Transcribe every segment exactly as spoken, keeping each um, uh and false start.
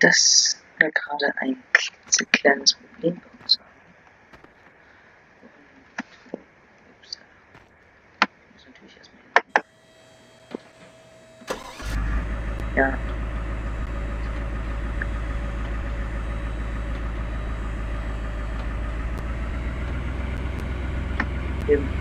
dass wir gerade ein kleines Problem bei uns haben. Und, ups, ich muss natürlich erstmal hin. Ja. Eben.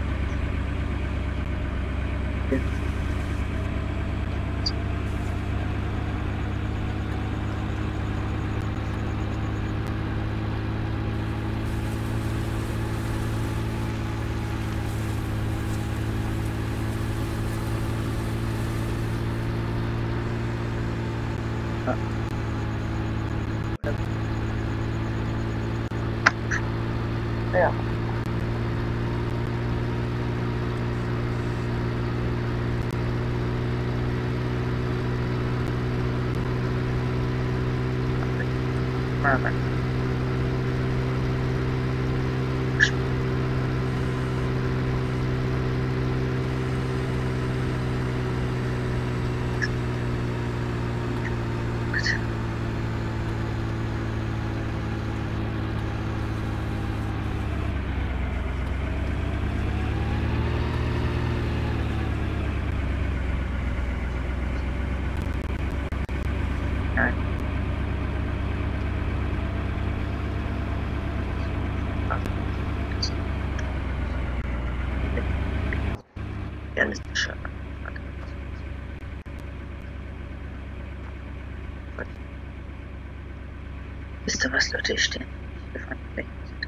Ja. Mal rein. Nein. Realistischer. Wisst ihr was, Leute, ich stehe hier von weg.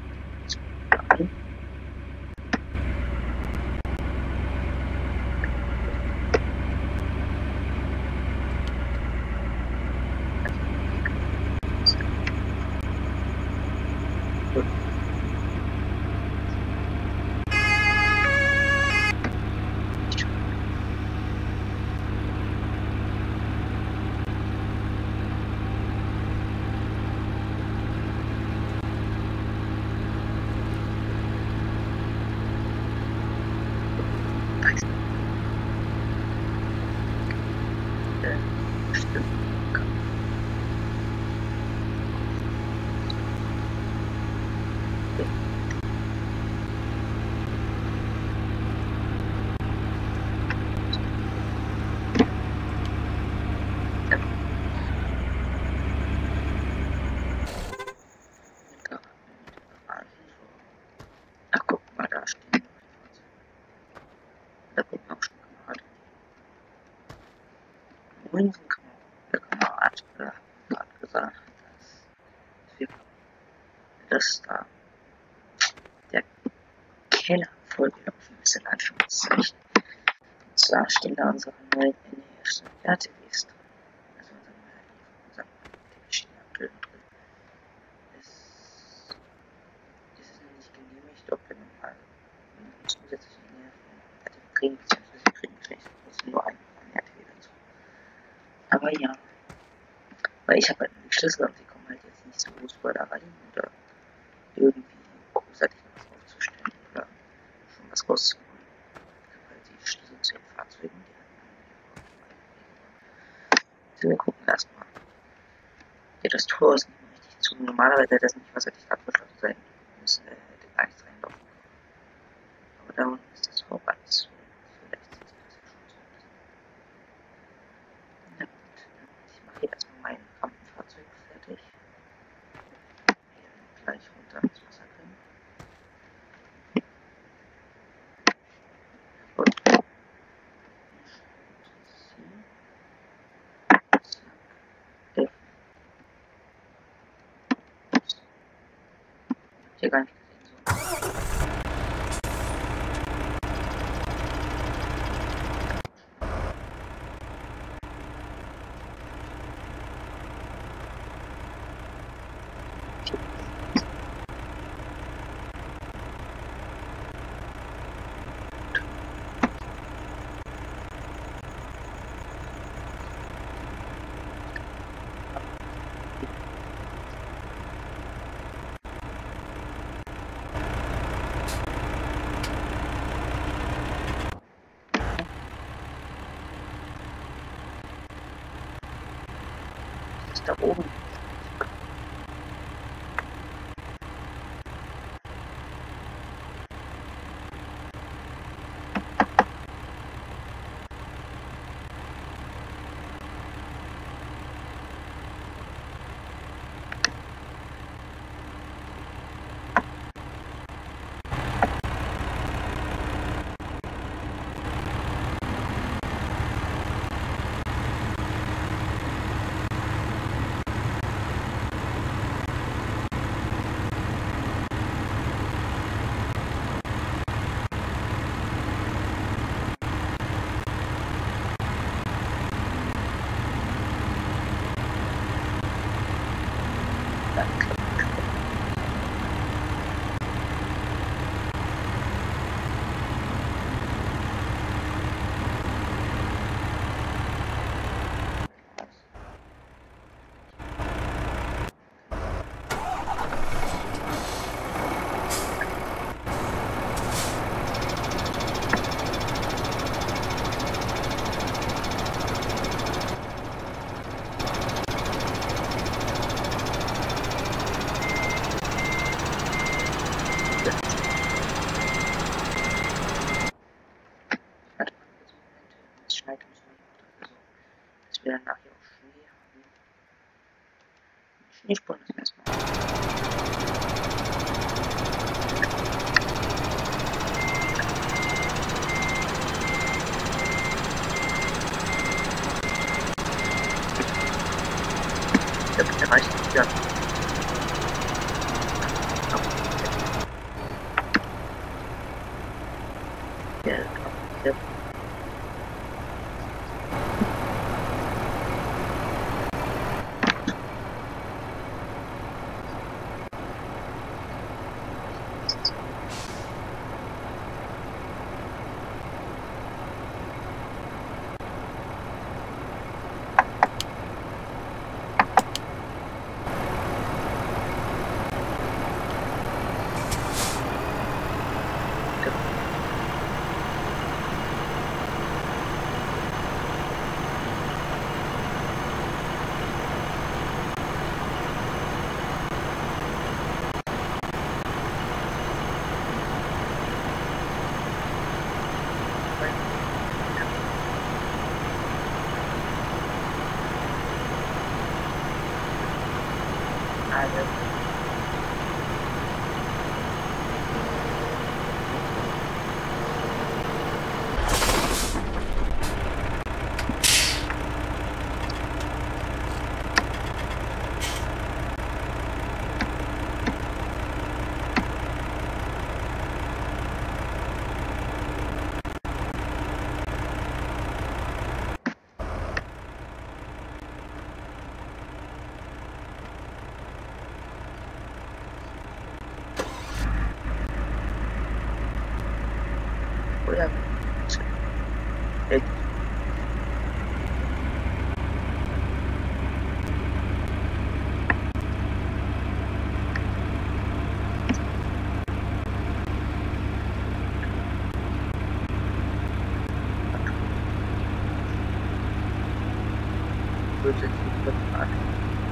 Ach, guck mal, da stehen da gucken auch schon Kamerad. Unser Kamerad hat gerade gesagt, dass wir dass da der Keller vollgelaufen ist, in Anführungszeichen. Und zwar stehen da unsere neuen N E S R T Ws drin. Also unser unser die stehen aktuell drin. Es, es ist noch nicht genehmigt, ob wir nochmal eine zusätzliche Nähe von R T W kriegen, beziehungsweise wir kriegen vielleicht trotzdem nur einen R T W dazu. Aber ja, weil ich habe halt einen Schlüssel und sie kommen halt jetzt nicht so groß vor da rein oder irgendwie großartig noch was aufzustellen oder schon was rauszuholen. Ich habe halt die Schlüssel zu den Fahrzeugen, die halt wir gucken erstmal. Ja, das Tor ist nicht mehr richtig zu. Normalerweise hätte das nicht wasserdicht abgeschlossen sein müssen, äh, hätte gar nichts reinlaufen können. Aber da unten ist das Tor alles zu. Vielleicht sieht sich das ja schon so aus. Na gut, ich mache hier erstmal mein Rampenfahrzeug fertig. Hier gleich runter ins Wasser können. Und hier gar nicht gesehen. So. Da oben. dann nachher auch Schnee haben. Schneespuren müssen wir erstmal. Ich glaube, der reicht wieder. Ja, ja. Also. Oder ich. Würde jetzt nicht vertragen.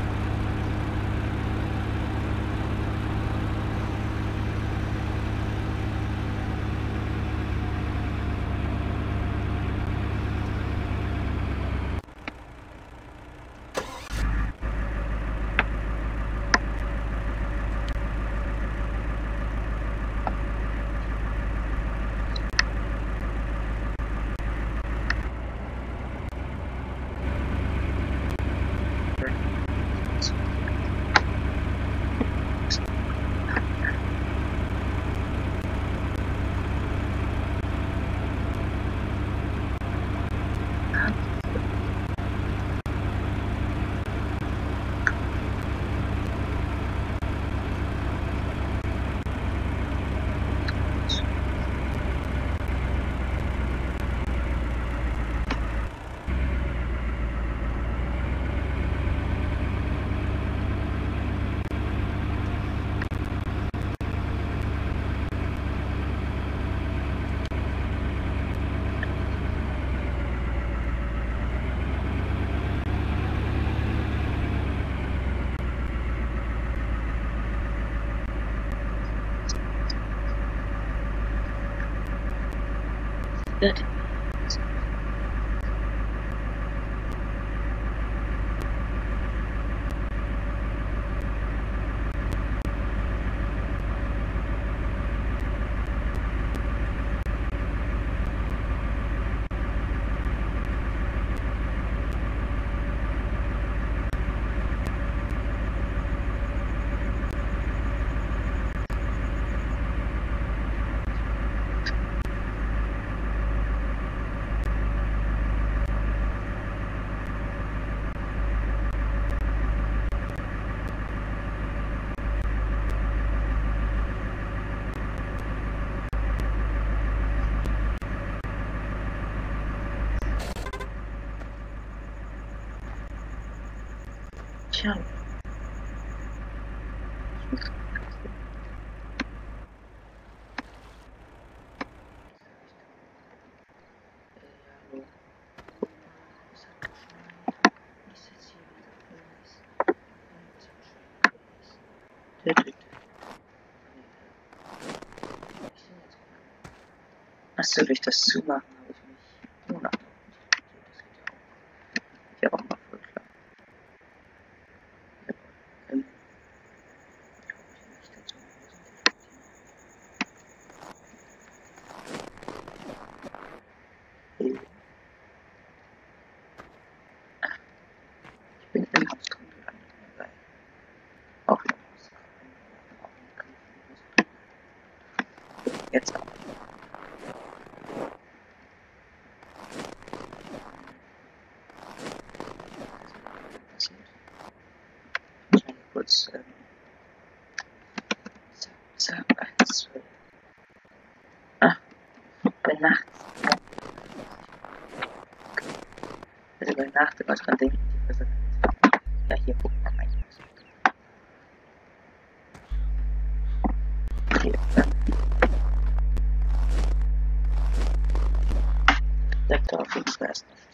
Good. Tja. Achso, durch das Zumachen habe ich mich. Oh, na, das geht ja auch. Ich habe auch mal Jetzt auch. Passiert. Ich muss kurz ähm, so, so, eins, zwei. Ah, bei Nacht. Also bei Nacht was dran denken. Ja, hier gucken wir mal. Okay, dann. Laptop auf jeden Fall erst noch.